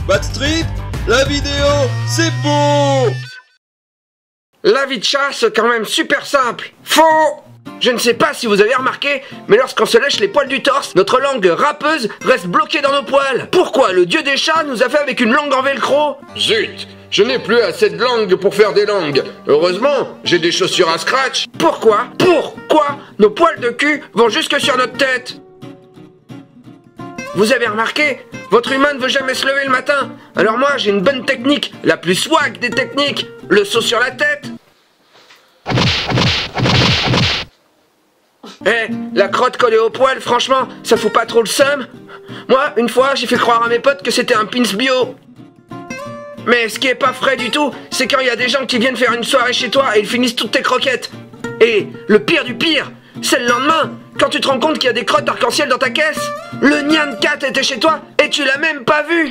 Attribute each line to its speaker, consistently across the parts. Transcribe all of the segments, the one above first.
Speaker 1: Backstreet, la vidéo, c'est beau!
Speaker 2: La vie de chat, c'est quand même super simple. Faux! Je ne sais pas si vous avez remarqué, mais lorsqu'on se lèche les poils du torse, notre langue râpeuse reste bloquée dans nos poils. Pourquoi le dieu des chats nous a fait avec une langue en velcro? Zut! Je n'ai plus assez de langue pour faire des langues. Heureusement, j'ai des chaussures à scratch. Pourquoi nos poils de cul vont jusque sur notre tête? Vous avez remarqué? Votre humain ne veut jamais se lever le matin. Alors moi, j'ai une bonne technique, la plus swag des techniques. Le saut sur la tête. La crotte collée au poil, franchement, ça fout pas trop le seum? Moi, une fois, j'ai fait croire à mes potes que c'était un pins bio. Mais ce qui est pas frais du tout, c'est quand il y a des gens qui viennent faire une soirée chez toi et ils finissent toutes tes croquettes. Et le pire du pire, c'est le lendemain, quand tu te rends compte qu'il y a des crottes arc-en-ciel dans ta caisse. Le Nyan Cat était chez toi et tu l'as même pas vu.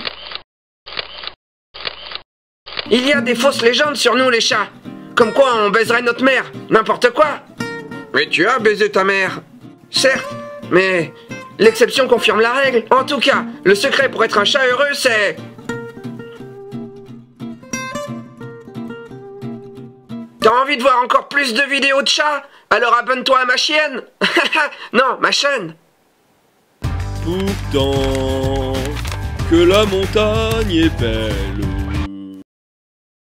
Speaker 2: Il y a des fausses légendes sur nous les chats. Comme quoi on baiserait notre mère, n'importe quoi. Mais tu as baisé ta mère. Certes, mais l'exception confirme la règle. En tout cas, le secret pour être un chat heureux, c'est... T'as envie de voir encore plus de vidéos de chats? Alors abonne-toi à ma chienne. Non, ma chaîne.
Speaker 1: Pourtant, que la montagne est belle.